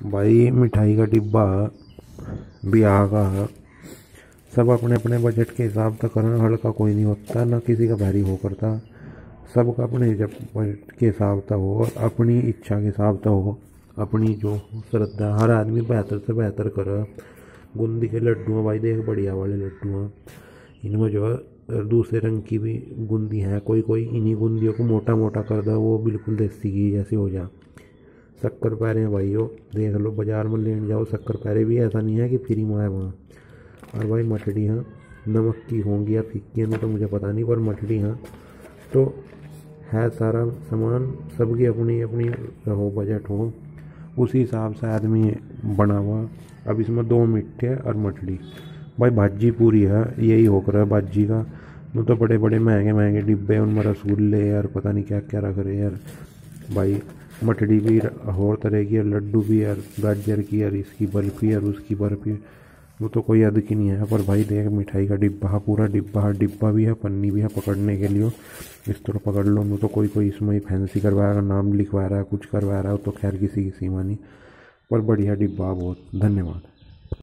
भाई मिठाई का डिब्बा ब्याह का सब अपने अपने बजट के हिसाब से करना। हल्का कोई नहीं होता ना किसी का भारी हो करता। सबका अपने जब बजट के हिसाब से हो और अपनी इच्छा के हिसाब से हो। अपनी जो श्रद्धा हर आदमी बेहतर से बेहतर करे। बूंदी के लड्डू हैं भाई, देख बढ़िया वाले लड्डू हैं। इनमें जो है दूसरे रंग की भी बूंदी है। कोई कोई इन्हीं बूंदियों को मोटा मोटा कर दे, वो बिल्कुल देसी घी जैसे हो जा। शक्कर पैरे हैं भाइयों, देख लो बाजार में लेने जाओ शक्कर पैरे भी, ऐसा नहीं है कि फ्री में है वहाँ। और भाई मठड़ी हैं, नमक की होंगी या फिक्की हैं तो मुझे पता नहीं, पर मठड़ी हैं तो है। सारा सामान सबकी अपनी अपनी हो बजट हो, उसी हिसाब से आदमी बना हुआ। अब इसमें 2 मिठे और मठड़ी। भाई भाजी पूरी है, यही होकर है भाजी का। वो तो बड़े बड़े महंगे महंगे डिब्बे, उनमें रसगुल्ले यार पता नहीं क्या क्या रख रहे यार। भाई मठड़ी भी और तरह की है, लड्डू भी यार, गाजर की यार, इसकी बर्फ़ी और उसकी बर्फ़ी। वो तो कोई हद की नहीं है। पर भाई देख मिठाई का डिब्बा, पूरा डिब्बा, डिब्बा भी है, पन्नी भी है पकड़ने के लिए। इस तरह पकड़ लो। वो तो कोई कोई इसमें ही फैंसी करवा रहा है, नाम लिखवा रहा है, कुछ करवा रहा है, तो खैर किसी की सीमा नहीं। पर बढ़िया डिब्बा बहुत। धन्यवाद।